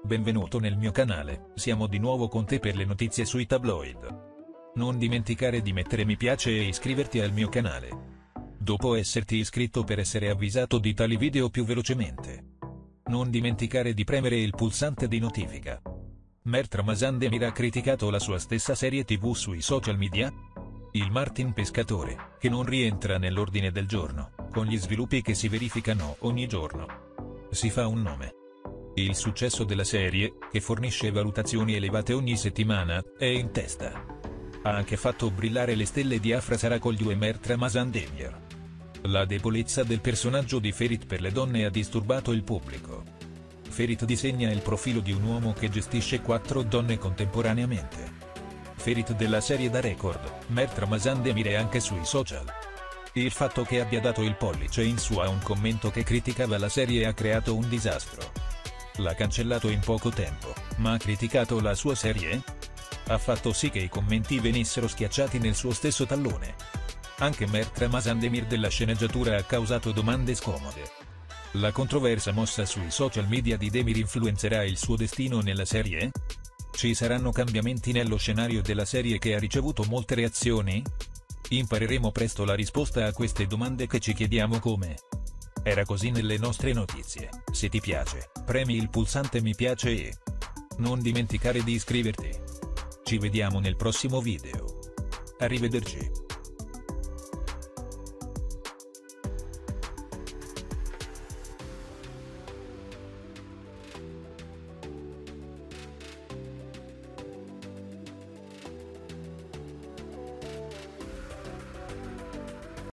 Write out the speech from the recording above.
Benvenuto nel mio canale, siamo di nuovo con te per le notizie sui tabloid. Non dimenticare di mettere mi piace e iscriverti al mio canale. Dopo esserti iscritto per essere avvisato di tali video più velocemente. Non dimenticare di premere il pulsante di notifica. Mert Ramazan ha criticato la sua stessa serie TV sui social media? Il Martin Pescatore, che non rientra nell'ordine del giorno, con gli sviluppi che si verificano ogni giorno. Si fa un nome. Il successo della serie, che fornisce valutazioni elevate ogni settimana, è in testa. Ha anche fatto brillare le stelle di Afra Saracoglu e Mert Ramazan Demir. La debolezza del personaggio di Ferit per le donne ha disturbato il pubblico. Ferit disegna il profilo di un uomo che gestisce 4 donne contemporaneamente. Ferit della serie da record, Mert Ramazan Demir è anche sui social. Il fatto che abbia dato il pollice in su a un commento che criticava la serie ha creato un disastro. L'ha cancellato in poco tempo, ma ha criticato la sua serie? Ha fatto sì che i commenti venissero schiacciati nel suo stesso tallone. Anche Mert Ramazan Demir della sceneggiatura ha causato domande scomode. La controversa mossa sui social media di Demir influenzerà il suo destino nella serie? Ci saranno cambiamenti nello scenario della serie che ha ricevuto molte reazioni? Impareremo presto la risposta a queste domande che ci chiediamo come. Era così nelle nostre notizie. Se ti piace, premi il pulsante mi piace e non dimenticare di iscriverti. Ci vediamo nel prossimo video. Arrivederci.